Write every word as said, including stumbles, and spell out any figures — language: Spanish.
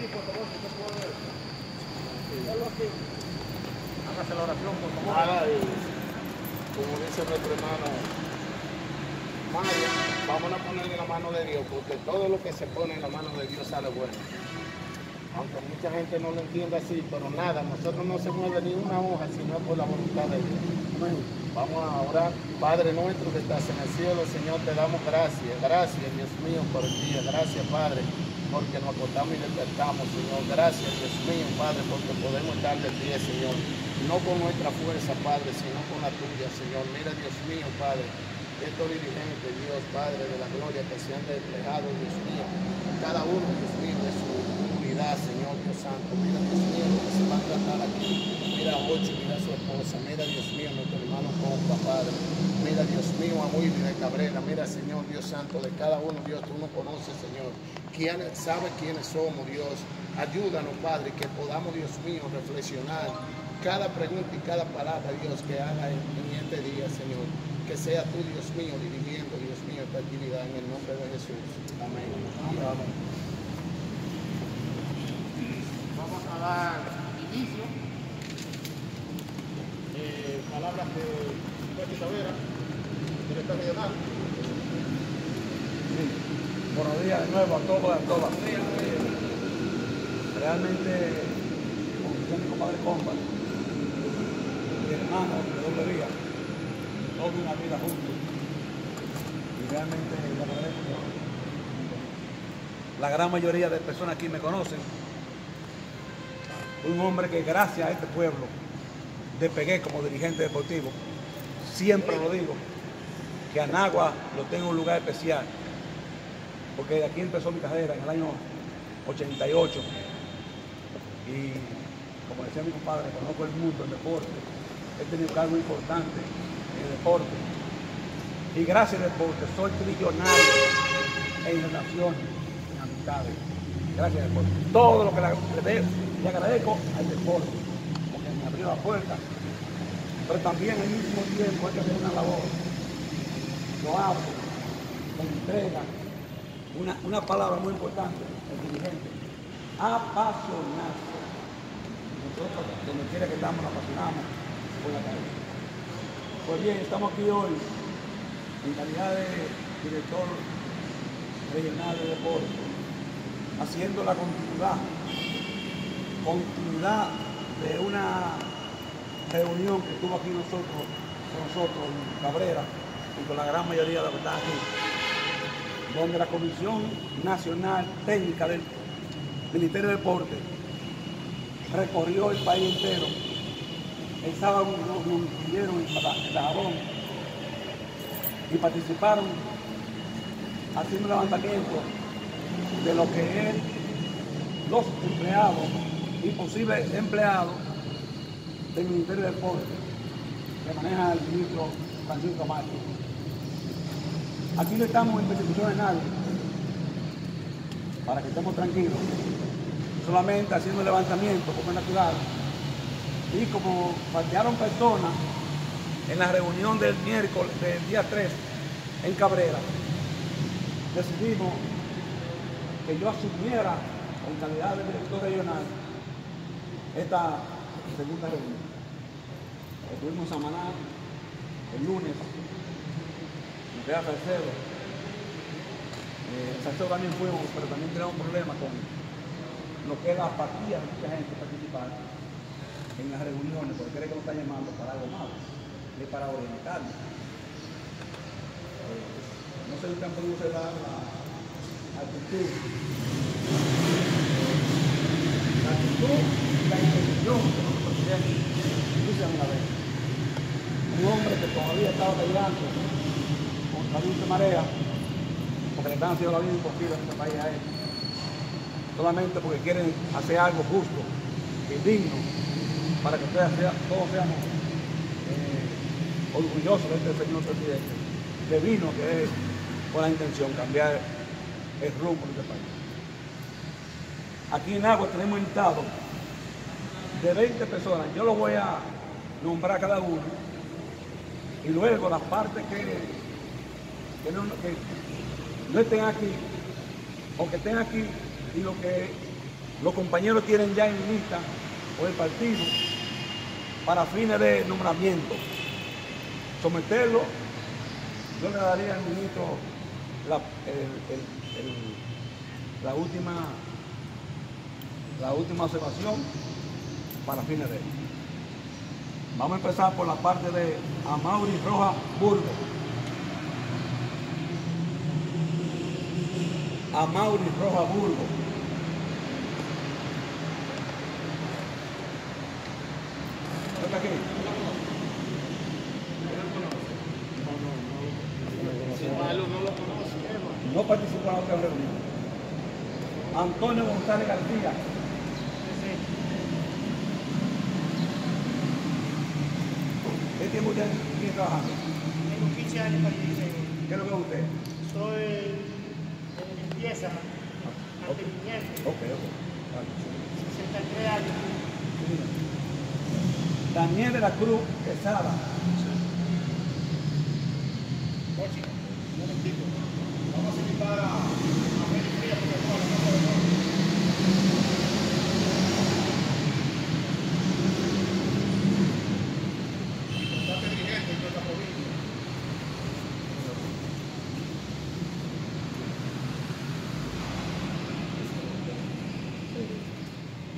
Hágase la oración, por favor. Nada, y como dice nuestro hermano Mario, vamos a poner en la mano de Dios, porque todo lo que se pone en la mano de Dios sale bueno. Aunque mucha gente no lo entienda así, pero nada, nosotros no se mueve ni una hoja sino por la voluntad de Dios. Vamos a orar. Padre nuestro que estás en el cielo, Señor, te damos gracias. Gracias, Dios mío, por el día. Gracias, Padre, porque nos acostamos y despertamos, Señor. Gracias, Dios mío, Padre, porque podemos estar de pie, Señor. No con nuestra fuerza, Padre, sino con la tuya, Señor. Mira, Dios mío, Padre, estos dirigentes, Dios, Padre, de la gloria que se han desplegado, Dios mío, cada uno, Dios mío, de su comunidad, Señor, Dios Santo. Mira, Dios mío, lo que se va a tratar aquí. Mira a Ocho, mira a su esposa. Mira, Dios mío, nuestro hermano Compa, Padre. Mira, Dios mío, a Willy de Cabrera. Mira, Señor, Dios Santo, de cada uno, Dios, tú nos conoces, Señor. ¿Quién sabe quiénes somos, Dios? Ayúdanos, Padre, que podamos, Dios mío, reflexionar cada pregunta y cada palabra, Dios, que haga en, en este día, Señor. Que sea tú, Dios mío, dirigiendo, Dios mío, esta actividad en el nombre de Jesús. Amén. Amén. Vamos a dar inicio. Eh, palabras de Betty Tavera, director regional. Sí. Buenos días de nuevo a todos y a todas. Realmente, como dice mi compadre Compa, mi hermano de doble vía, toda una vida juntos. Y realmente le agradezco. La gran mayoría de personas aquí me conocen. Un hombre que gracias a este pueblo despegué como dirigente deportivo. Siempre lo digo, que Anagua lo tengo en un lugar especial, porque de aquí empezó mi carrera en el año ochenta y ocho. Y como decía mi compadre, conozco el mundo del deporte, he tenido cargo importante en el deporte. Y gracias al deporte soy trillonario en relaciones, en amistades. Gracias al deporte. Todo lo que le, le, le agradezco al deporte, porque me abrió la puerta. Pero también al mismo tiempo hay que hacer una labor. Lo hago con entrega. Una, una palabra muy importante, el dirigente. Apasionarse. Nosotros, donde quiera que estamos, nos apasionamos por la calle. Pues bien, estamos aquí hoy en calidad de director regional de deporte, haciendo la continuidad, continuidad de una reunión que tuvo aquí nosotros, con nosotros en Cabrera, y con la gran mayoría de los que están aquí, donde la Comisión Nacional Técnica del Ministerio de Deporte recorrió el país entero. El sábado nos, nos vinieron en Dajabón y participaron haciendo un levantamiento de lo que es los empleados y posibles empleados del Ministerio de Deporte que maneja el ministro Francisco Camacho. Aquí no estamos en persecución de nadie, para que estemos tranquilos, solamente haciendo el levantamiento como es natural. Y como faltaron personas en la reunión del miércoles, del día tres, en Cabrera, decidimos que yo asumiera en calidad de director regional esta segunda reunión. Estuvimos en Samaná el lunes, en Real Salcedo. Eh, en Salcedo también fuimos, pero también tenemos un problema con lo que es la apatía de mucha gente participar en las reuniones, porque cree que nos está llamando para algo malo, es para orientarnos. Eh, no sé si están podido observar la actitud, la actitud y la intención de nuestro presidente, Luis Abinader. Un hombre que todavía está batallando contra viento y marea, porque le están haciendo la vida imposible en este país a él, solamente porque quieren hacer algo justo y digno, para que ustedes sea, todos seamos eh, orgullosos de este señor presidente, que vino, que es con la intención de cambiar el rumbo de este país. Aquí en Agua tenemos invitados de veinte personas, yo los voy a nombrar cada uno, y luego las partes que, que, no, que no estén aquí, o que estén aquí, y lo que los compañeros tienen ya en lista o el partido para fines de nombramiento. Someterlo, yo le daría al ministro la, el, el, el, la última la última observación para fines de él. Vamos a empezar por la parte de Amaury Rojas Burgos. Amaury Rojas Burgos. ¿Está aquí? No participó en la otra reunión. Antonio González García. ¿Qué tiempo usted aquí trabajando? Tengo quince años para dieciséis. ¿Qué es lo que es usted? Soy de limpieza, mantenimiento, Ok, ok. Vale. sesenta y tres años. Daniel de la Cruz Quesada. Ochi, un momentito. Vamos a invitar a América Fría porque